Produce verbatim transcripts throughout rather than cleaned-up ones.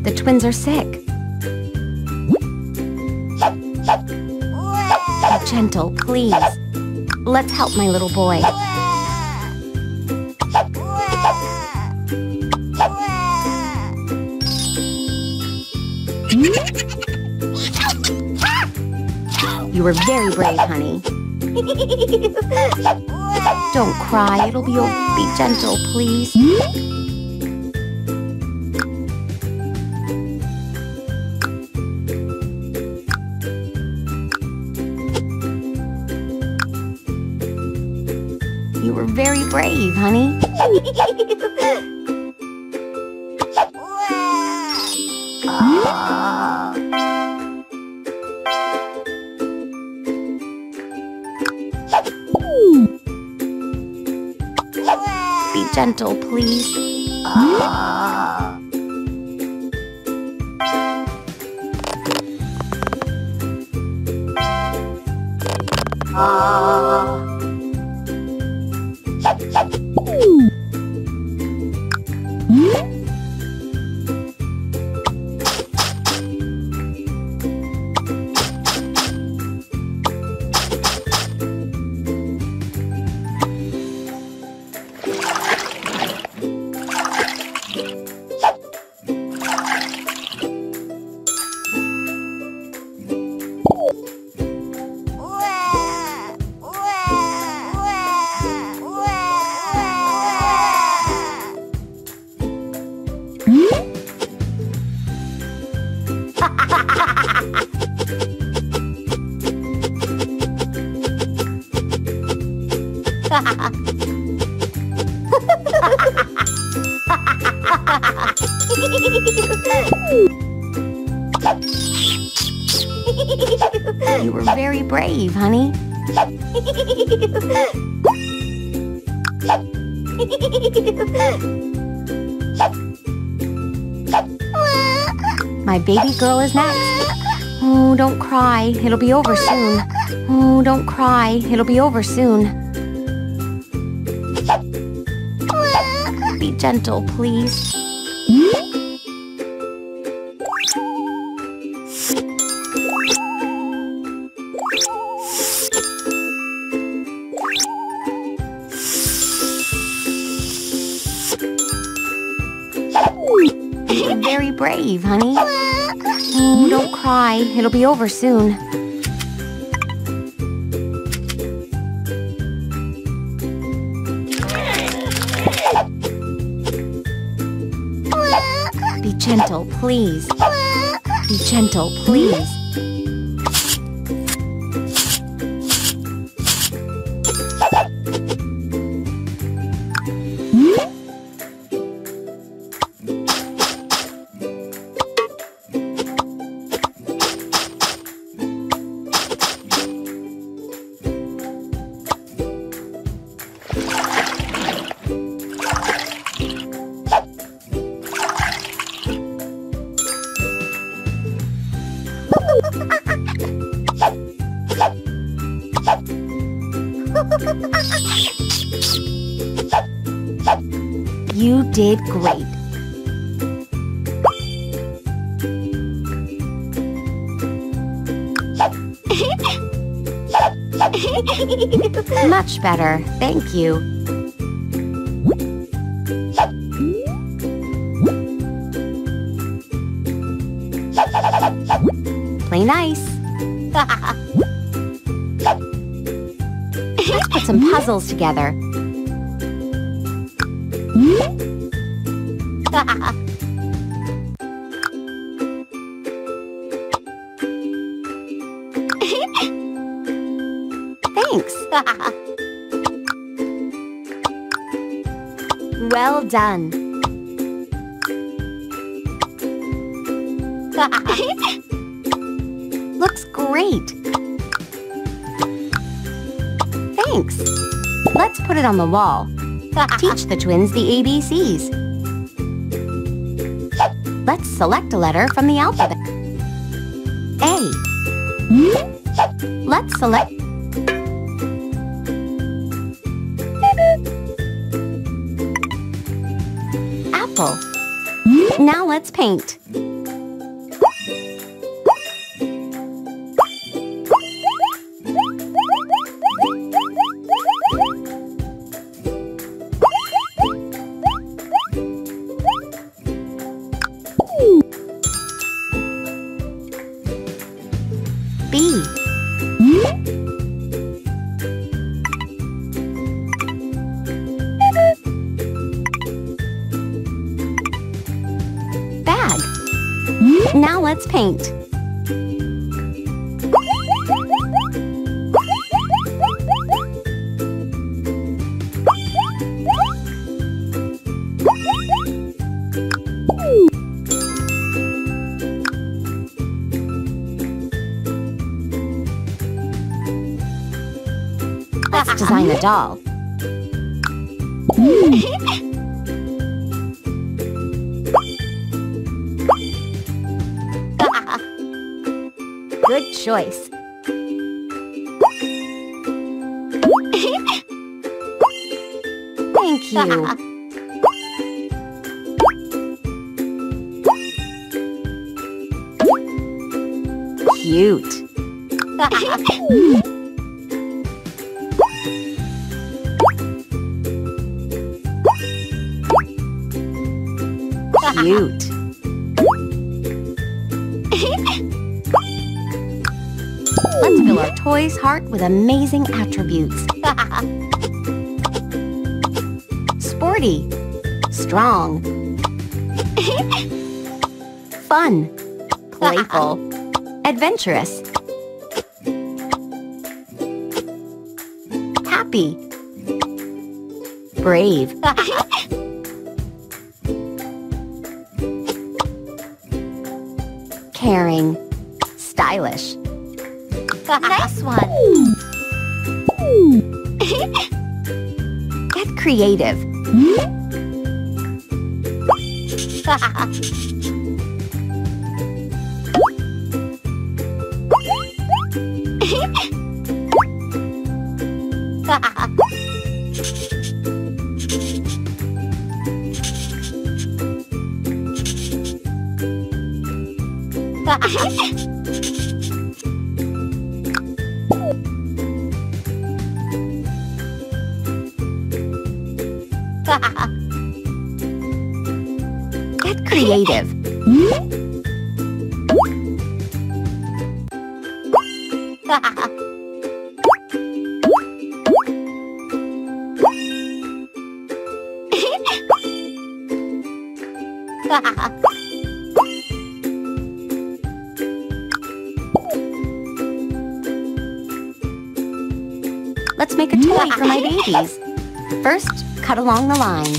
The twins are sick. Be gentle, please. Let's help my little boy. You were very brave, honey. Don't cry, it'll be over. Be gentle, please. You were very brave, honey. Be gentle, please. You were very brave, honey. My baby girl is next. Oh, don't cry. It'll be over soon. Oh, don't cry. It'll be over soon. Be gentle, please. You're very brave, honey. Oh, don't cry. It'll be over soon. Be gentle, please. Be gentle, please. You did great. Much better, thank you. Play nice. Let's put some puzzles together. Thanks. Well done. Looks great. Thanks. Let's put it on the wall. Teach the twins the A B Cs. Let's select a letter from the alphabet. A. Let's select apple. Now let's paint. B. Bag. Now let's paint. Let's design a doll. Good choice. Thank you. Cute. Cute. Let's fill our toy's heart with amazing attributes. Sporty. Strong. Fun. Playful. Adventurous. Happy. Brave. Caring. Stylish. Nice one. Get creative. Get creative. Let's make a toy for my babies. First, cut along the lines.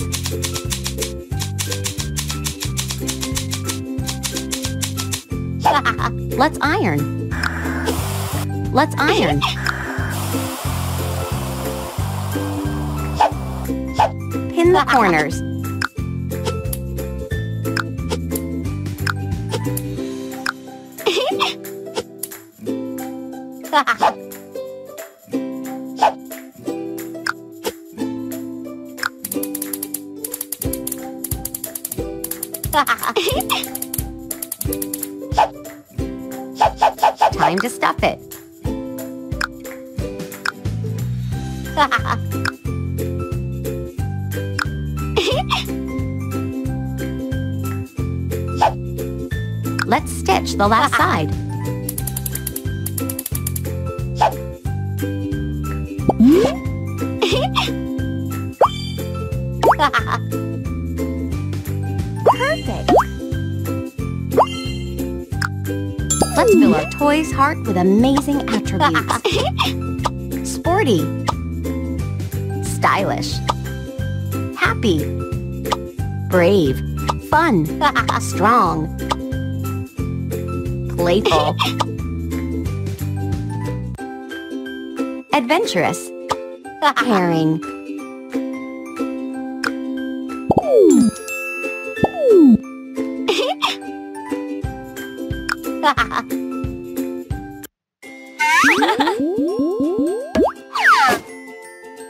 Let's iron. Let's iron. Pin the corners. Time to stuff it. Let's stitch the last side. Perfect. Let's fill our toy's heart with amazing attributes. Sporty. Stylish. Happy. Brave. Fun. Strong. Playful. Adventurous. Caring.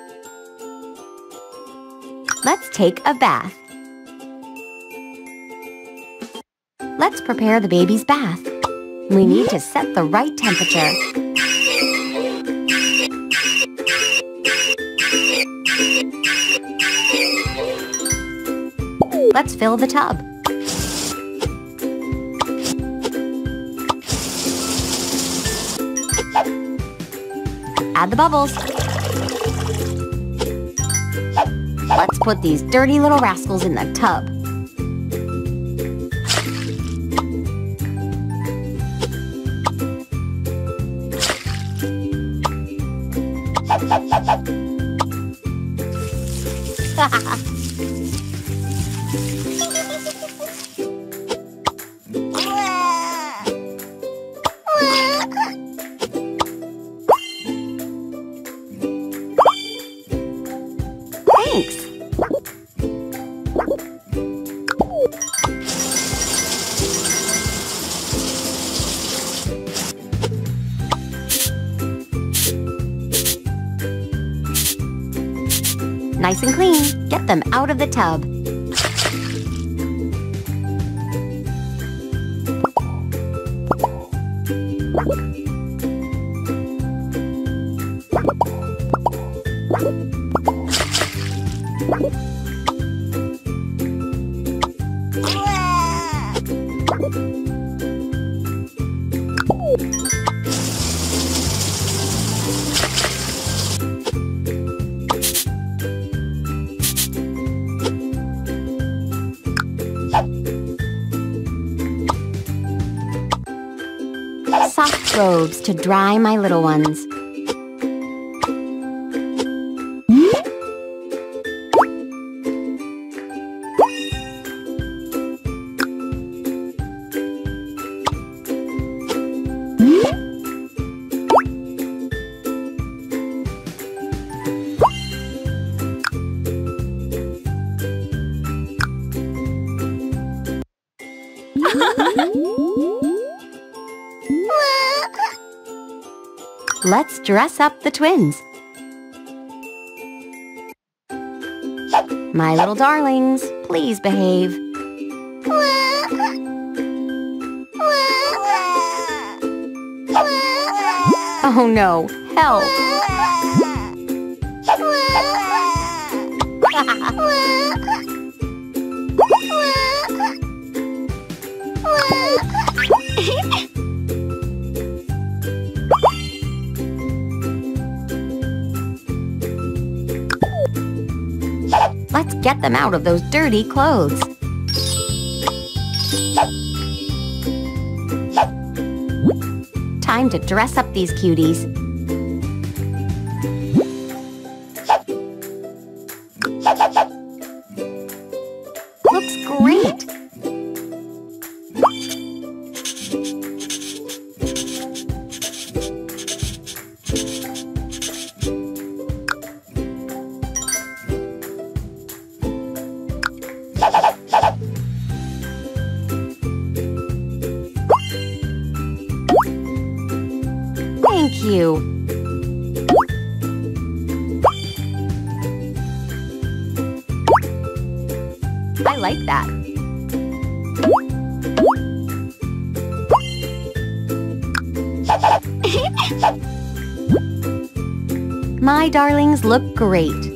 Let's take a bath. Let's prepare the baby's bath. We need to set the right temperature. Let's fill the tub. Add the bubbles. Let's put these dirty little rascals in the tub. Thanks. Nice and clean. Get them out of the tub. Soft robes to dry my little ones. Let's dress up the twins. My little darlings, please behave. Oh no, help! Let's get them out of those dirty clothes. Time to dress up these cuties. Looks great! Thank you. I like that. My darlings look great.